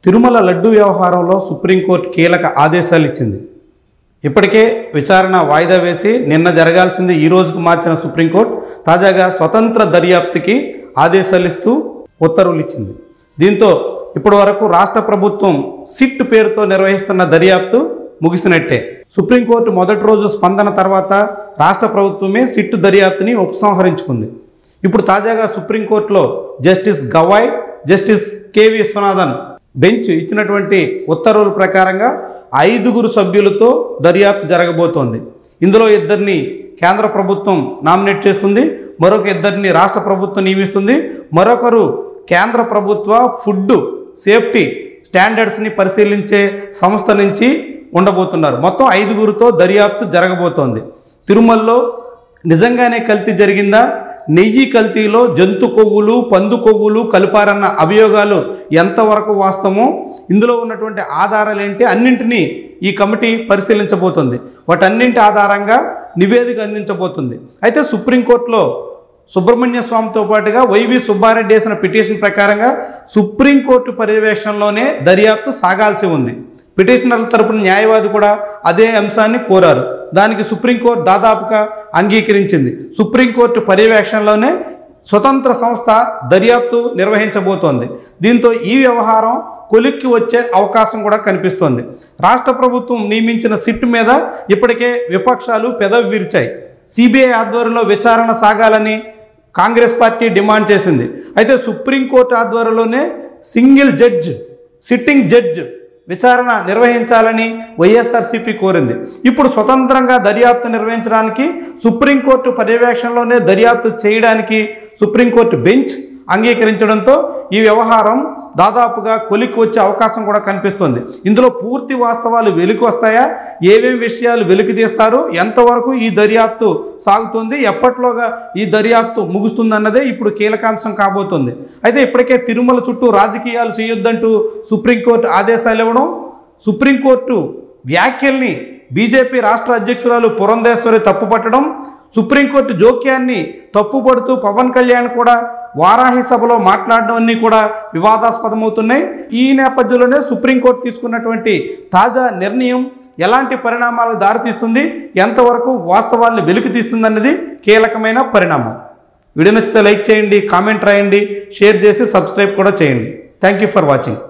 తిరుమల లడ్డు వ్యవహారంలో సుప్రీంకోర్టు కీలక ఆదేశాలు ఇచ్చింది. ఇప్పటికే విచారణ వాయిదా వేసి నిన్న జరగాల్సింది ఈ రోజుకు మార్చిన సుప్రీంకోర్టు తాజాగా స్వతంత్ర దర్యాప్తుకి ఆదేశాలు ఇస్తూ ఉత్తర్వులు ఇచ్చింది. దీంతో ఇప్పటి వరకు రాష్ట్ర ప్రభుత్వం సిట్ పేరుతో నిర్వహిస్తున్న దర్యాప్తు ముగిసినట్టే. సుప్రీంకోర్టు మొదటి రోజు స్పందన తర్వాత రాష్ట్ర ప్రభుత్వమే సిట్ దర్యాప్తుని ఉపసంహరించుకుంది. ఇప్పుడు తాజాగా సుప్రీంకోర్టులో justice Gavai, justice KV Viswanathan bench ఇచ్చినటువంటి ఉత్తర్వుల ప్రకారంగా 5 సభ్యులతో దర్యాప్తు జరగబోతోంది. ఇందులో 2 కేంద్ర ప్రభుత్వం నామినేట్ చేస్తుంది, మరొక 2 రాష్ట్ర ప్రభుత్వం నియమిస్తుంది, మరొకరు కేంద్ర ప్రభుత్వ ఫుడ్ సేఫ్టీ స్టాండర్డ్స్ని పరిశీలించే సంస్థ నుంచి ఉండబోతున్నారు. మొత్తం 5 దర్యాప్తు జరగబోతోంది. తిరుమలలో నిజంగానే కల్తీ జరిగిందా, నెయ్యి కల్తీలో జంతు కొవ్వులు, పందు కొవ్వులు కలిపారన్న అభియోగాలు ఎంతవరకు వాస్తవమో, ఇందులో ఉన్నటువంటి ఆధారాలు ఏంటి, అన్నింటినీ ఈ కమిటీ పరిశీలించబోతుంది. వాటన్నింటి ఆధారంగా నివేదిక అందించబోతుంది. అయితే సుప్రీంకోర్టులో సుబ్రహ్మణ్య స్వామితో పాటుగా వైవి సుబ్బారెడ్డి వేసిన పిటిషన్ ప్రకారంగా సుప్రీంకోర్టు పర్యవేక్షణలోనే దర్యాప్తు సాగాల్సి ఉంది. పిటిషనర్ల తరపున న్యాయవాది కూడా అదే అంశాన్ని కోరారు. దానికి సుప్రీంకోర్టు దాదాపుగా అంగీకరించింది. సుప్రీంకోర్టు పర్యవేక్షణలోనే స్వతంత్ర సంస్థ దర్యాప్తు నిర్వహించబోతోంది. దీంతో ఈ వ్యవహారం కొలిక్కి వచ్చే అవకాశం కూడా కనిపిస్తోంది. రాష్ట్ర ప్రభుత్వం నియమించిన సిట్ మీద ఇప్పటికే విపక్షాలు పెదవి విరిచాయి. సిబిఐ ఆధ్వర్యంలో విచారణ సాగాలని కాంగ్రెస్ పార్టీ డిమాండ్ చేసింది. అయితే సుప్రీంకోర్టు ఆధ్వర్యంలోనే సింగిల్ జడ్జ్, సిట్టింగ్ జడ్జ్ విచారణ నిర్వహించాలని వైఎస్ఆర్సీపీ కోరింది. ఇప్పుడు స్వతంత్రంగా దర్యాప్తు నిర్వహించడానికి సుప్రీంకోర్టు పర్యవేక్షణలోనే దర్యాప్తు చేయడానికి సుప్రీంకోర్టు బెంచ్ అంగీకరించడంతో ఈ వ్యవహారం దాదాపుగా కొలిక్కి వచ్చే అవకాశం కూడా కనిపిస్తుంది. ఇందులో పూర్తి వాస్తవాలు వెలికి వస్తాయా, ఏమేమి విషయాలు వెలికి తీస్తారు, ఎంతవరకు ఈ దర్యాప్తు సాగుతుంది, ఎప్పట్లోగా ఈ దర్యాప్తు ముగుస్తుందన్నదే ఇప్పుడు కీలకాంశం కాబోతుంది. అయితే ఇప్పటికే తిరుమల చుట్టూ రాజకీయాలు చేయొద్దంటూ సుప్రీంకోర్టు ఆదేశాలు ఇవ్వడం, సుప్రీంకోర్టు వ్యాఖ్యల్ని బీజేపీ రాష్ట్ర అధ్యక్షురాలు పురంధేశ్వరి తప్పుపట్టడం, సుప్రీంకోర్టు జోక్యాన్ని తప్పుపడుతూ పవన్ కళ్యాణ్ కూడా వారాహి సభలో మాట్లాడడం అన్నీ కూడా వివాదాస్పదమవుతున్నాయి. ఈ నేపథ్యంలోనే సుప్రీంకోర్టు తీసుకున్నటువంటి తాజా నిర్ణయం ఎలాంటి పరిణామాలకు దారితీస్తుంది, ఎంతవరకు వాస్తవాలను వెలికి తీస్తుందన్నది కీలకమైన పరిణామం. వీడియో నచ్చితే లైక్ చేయండి, కామెంట్ రాయండి, షేర్ చేసి సబ్స్క్రైబ్ కూడా చేయండి. Thank you for watching.